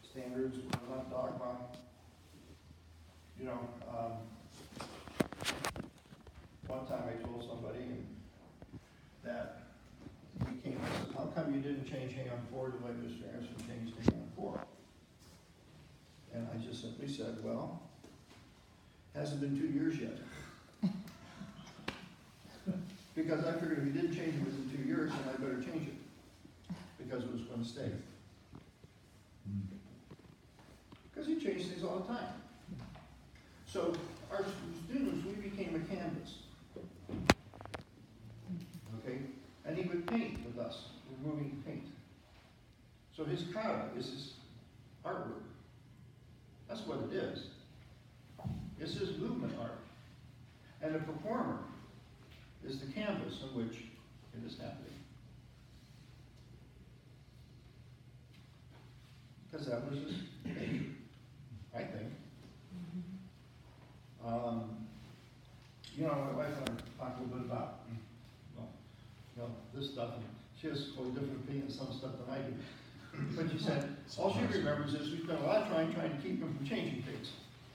standards, we're not dogma. You know, one time I told somebody that he came and said, how come you didn't change hang on 4 the way Mr. Anderson changed hang on 4? And I just simply said, well, hasn't been 2 years yet. Because I figured if he didn't change it within 2 years, then I better change it. Because it was going to stay. Because he changed things all the time. So our students, we became a canvas. Okay? And he would paint with us, removing paint. So his kara is his artwork. That's what it is. It's his movement art. And the performer is the canvas on which it is happening. Because that was his nature, I think. You know, my wife and I talked a little bit about, this stuff, and she has a totally different opinion on some stuff than I do. But she said, all she remembers is we spent a lot of time trying to keep him from changing things.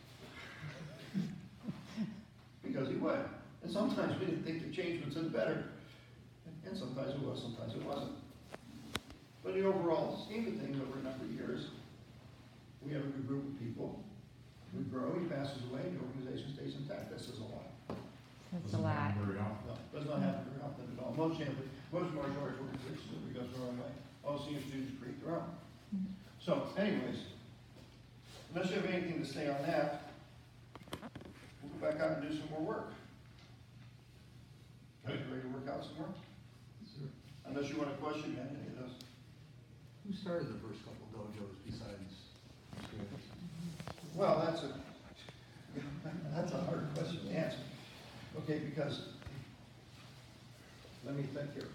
Because he would. And sometimes we didn't think the change was any better. And sometimes it was, sometimes it wasn't. But in the overall scheme of things over a number of years, we have a good group of people. We grow, he passes away, the organization stays intact. That says a lot. That's a lot. Very often. No, does not happen very often at all. Most martial arts organizations that we go through our own way. All senior students create their own. So, anyways, unless you have anything to say on that, we'll go back out and do some more work. Okay. You ready to work out some more? Sure. Unless you want to question any of this. Who started the first couple dojos besides Mr. Anderson? Well, that's a hard question to answer. Okay, because, let me think here.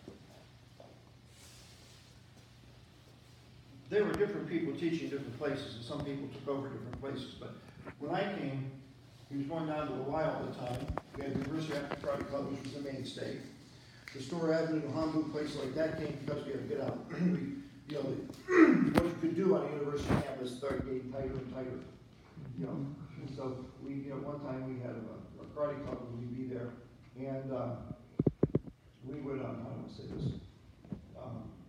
There were different people teaching different places, and some people took over different places, but when I came, he was going down to the Y all the time. We had the University Active Karate Club, which was the mainstay. The Store Avenue, Hambu, places like that came because we had to get out. What you could do on a university campus started getting tighter and tighter. And so we, one time we had a karate club, we'd be there, and we would, I don't want to say this,